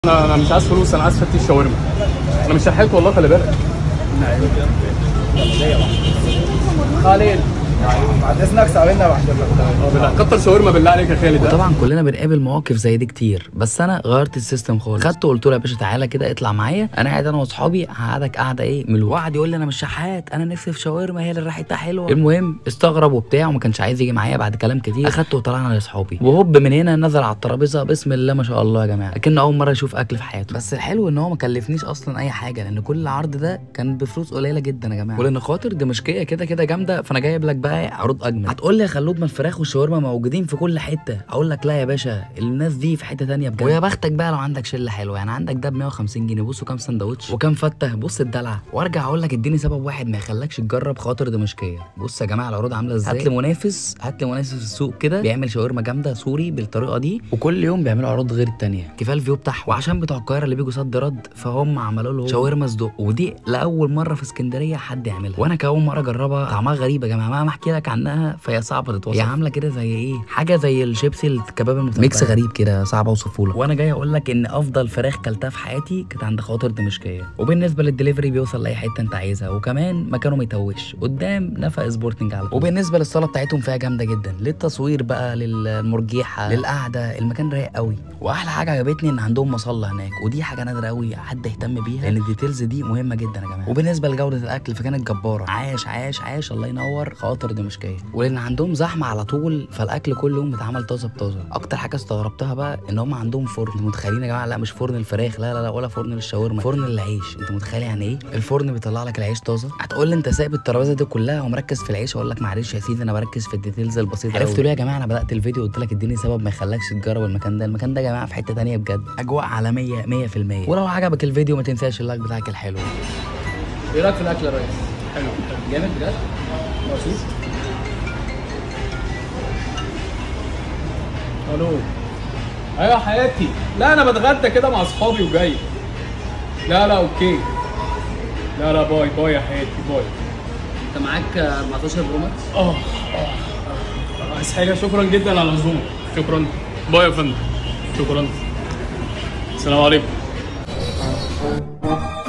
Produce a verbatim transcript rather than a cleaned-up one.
انا انا مش عايز فلوس، انا عايز فتيش شاورما. انا مش شحات والله، خلي بالك. خالد بعد اذنك ساوينا بعد كتر شاورما بالله عليك يا خالد. وطبعا كلنا بنقابل مواقف زي دي كتير، بس انا غيرت السيستم خالص. خدته وقلت له يا باشا تعالى كده اطلع معايا، انا قاعد انا واصحابي هقعدك قاعده ايه من وقعد يقول لي انا مش شحات، انا نفسي في شاورما هي اللي ريحتها حلوه. المهم استغرب وبتاع وما كانش عايز يجي معايا. بعد كلام كتير اخدته وطلعنا لاصحابي، وهوب من هنا نزل على الترابيزه بسم الله ما شاء الله يا جماعه، لكن اول مره يشوف اكل في حياته. بس الحلو ان هو ما كلفنيش اصلا اي حاجه، لان كل العرض ده كان بفلوس قليله جدا يا جماعه، ولان خاطر دمشقيه كده كده جامده، فانا جايب لك بقى عروض اجمل. هتقول لي يا خلود ما الفراخ والشاورما موجودين في كل حته، اقول لك لا يا باشا، الناس دي في حته ثانيه بجد. ويا بختك بقى لو عندك شله حلوه، يعني عندك ده ب مية وخمسين جنيه، بصوا كام سندوتش وكام فته، بص الدلع. وارجع اقول لك اديني سبب واحد ما يخلكش تجرب خاطر دمشقيه. بص يا جماعه العروض عامله ازاي. هات لي منافس، هات لي منافس في السوق كده بيعمل شاورما جامده سوري بالطريقه دي، وكل يوم بيعملوا عروض غير الثانيه. كفايه الفيو بتاعهم، وعشان بتوع القاهره اللي بيجوا صد رد فهم عملوا له شاورما صدق، ودي لاول مره في اسكندريه حد يعملها، وانا كاول مره اجربها. طعمها غريب يا جماعه، مهما احكي لك عنها فهي صعبه تتوصف. هي عامله كده زي ايه، حاجه زي الشيبسي الكباب المتبل، ميكس غريب كده صعب اوصفه لك. وانا جاي اقول لك ان افضل فراخ كلتها في حياتي كانت عند خاطر دمشقيه. وبالنسبه للدليفري بيوصل لاي حته انت عايزها، وكمان مكانه ما يتوهش قدام نفق سبورتنج على طول. وبالنسبه للصاله بتاعتهم فيها جامده جدا، للتصوير بقى، للمرجيحه، للقعده، المكان رايق قوي. واحلى حاجه عجبتني ان عندهم مصلى هناك، ودي حاجه نادره قوي حد يهتم بيها، لان الديتيلز دي مهمه جدا يا جماعه. وبالنسبه لجوده الاكل فكانت جباره، عاش عاش عاش الله ينور خاطر دمشقيه. ولان عندهم زحمه على طول فالاكل كل يوم بيتعمل طازه بطازه. اكتر حاجه استغربتها بقى ان هم عندهم فرن. انتوا متخيلين يا جماعه؟ لا مش فرن الفراخ، لا لا لا، ولا فرن الشاورما، فرن العيش. انت متخيل يعني ايه الفرن بيطلع لك العيش طازه؟ هتقول لي انت سايب الترابيزه دي كلها ومركز في العيش، اقول لك معلش يا سيدي انا بركز في الديتيلز البسيطه. عرفتوا ليه يا جماعه انا بدات الفيديو قلت لك اديني سبب ما يخلكش تجرب المكان ده؟ المكان ده يا جماعه في حته ثانيه بجد، اجواء عالميه مية في المية. ولو عجبك الفيديو ما تنساش اللايك بتاعك الحلو. ايه رايك في الاكل يا ريس؟ حلو جامد بجد؟ مبسوط؟ الو ايوه حياتي. لا انا بتغدى كده مع اصحابي وجاي. لا لا اوكي. لا لا باي باي يا حياتي باي. انت معاك أربعتاشر برو ماكس؟ اه اه عايز حاجه؟ شكرا جدا على العزومه. شكرا. باي يا فندم. شكرا. السلام عليكم.